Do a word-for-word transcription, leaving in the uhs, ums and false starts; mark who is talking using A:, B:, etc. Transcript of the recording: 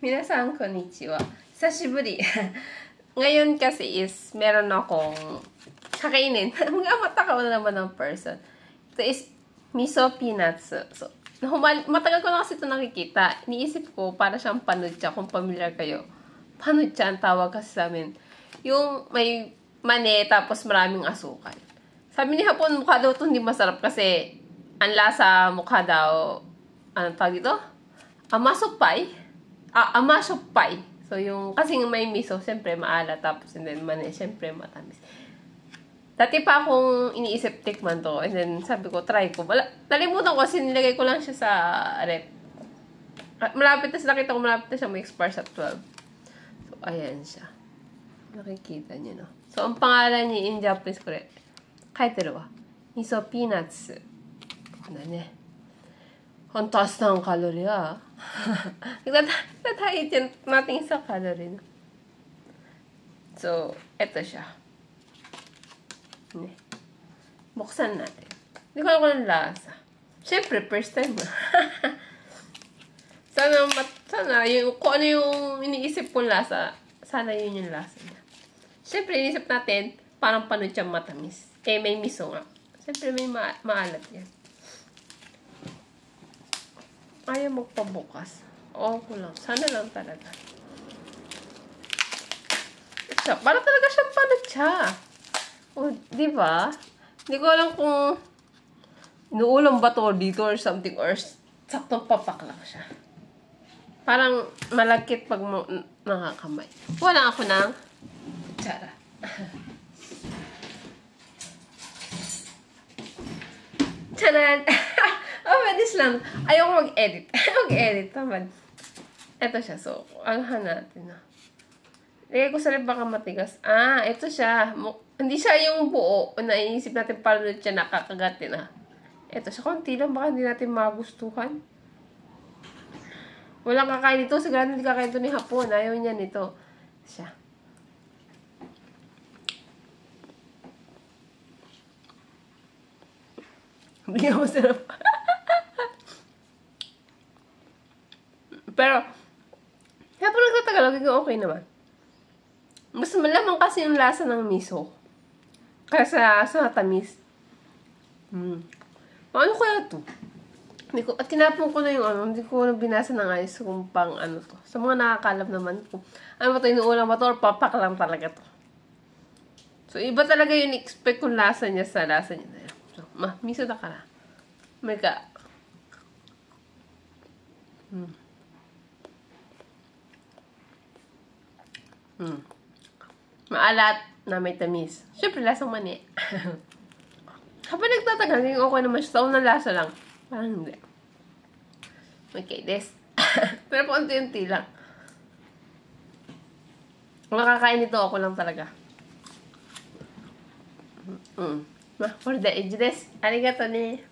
A: Minasan, konnichiwa. Sashiburi. Ngayon kasi is, meron akong kakainin. Mga matakaw na naman ng person. Ito is miso peanuts. So, humal matagal ko na kasi ito nakikita. Iniisip ko, para siyang panutsa, kung familiar kayo. Panutsa ang tawag kasi sa amin. Yung may mani, tapos maraming asukal. Sabi ni Hapon, mukha daw ito hindi masarap kasi ang lasa mukha daw, anong tawag dito? Amasopay. Ah, amasopay. So, yung, kasi may miso, siyempre maalat, tapos, and then, mani, siyempre matamis. Dati pa akong iniisip tikman to, and then, sabi ko, try ko. Wala, nalimutan ko, kasi nilagay ko lang siya sa rep. Malapit na siya, nakita ko, malapit na siya, may expire sa twelve. So, ayan siya. Nakikita niyo, no? So, ang pangalan niya in Japanese ko rin, kaiteru wa, miso peanuts. Ano ne? Ang taas na ang calorie, ah. Nagtatahit yan natin sa calorie. So, eto siya. Ne. Buksan natin. Hindi ko alam kung anong lasa. Siyempre, first time. sana, mat, sana, yung, kung ano yung iniisip kong lasa, sana yun yung lasa niya. Siyempre, iniisip natin, parang panutsang matamis. Eh, may miso nga. Siyempre, may ma maalat yan. Ayaw magpabukas. Oo ko lang. Sana lang talaga. Siya, para talaga siyang panutsa. O, di ba? Hindi ko alam kung inuulam ba to dito or something or saktong papak lang siya. Parang malagkit pag nakakamay. Wala ako ng kutsara. Tanan! Oh, medis lang. Ayoko mag-edit. Mag-edit naman. Ito siya. So, alhan natin na. Lagay ko sa rin baka matigas. Ah, ito siya. Hindi siya yung buo. Naiisip natin paano siya nakakagatin ah. Ito siya. Konti lang. Baka hindi natin magustuhan. Walang kakain ito. Sigurado hindi kakain ito ni Hapon. Ayaw niya nito. Siya. Hindi ako sarap. Pero, kaya po nagtatagal, okay naman. Mas malamang kasi yung lasa ng miso. Kaya sa tamis. Hmm. Ano kaya ito? Hindi ko, at tinapon ko na yung ano, hindi ko na binasa ng ayos kung pang ano to. Sa mga nakakalap naman ko. Ano ba ito, inuulang ba ito or papak lang talaga to. So, iba talaga yung expect kong lasa niya sa lasa niya. So, ma, miso na ka na. May ka. Hmm. Hmm. Maalat na may tamis. Siyempre, lasang mani. Habang nagtatagal, yung okay naman siya. Sa unang lasa lang. Parang hindi. Okay, this. Pero po, unti-unti lang. Kung nakakain ito, ako lang talaga. Mm. For the age, this. Arigato ne.